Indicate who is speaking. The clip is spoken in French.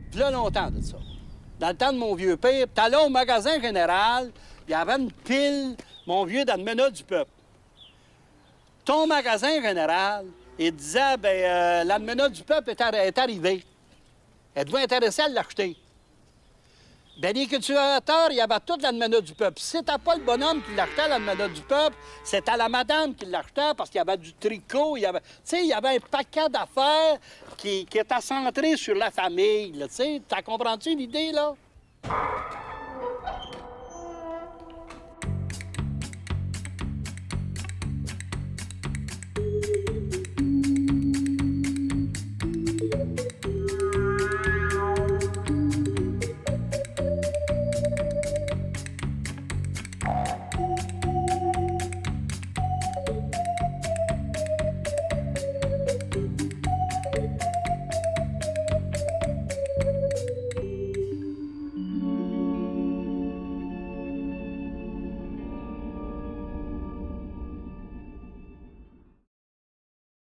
Speaker 1: V'là longtemps de ça. Dans le temps de mon vieux père, t'allais au magasin général, il y avait une pile, mon vieux, dans le menu du peuple. Ton magasin général, il disait, bien, la menu du peuple est arrivée. Êtes-vous intéressé à l'acheter? Bien, les cultivateurs, il y avait toute la menu du peuple. Si c'était pas le bonhomme qui l'achetait, la menu du peuple, c'était la madame qui l'achetait parce qu'il y avait du tricot, il y avait... Tu sais, il y avait un paquet d'affaires qui était centré sur la famille, tu sais. T'as compris l'idée, là?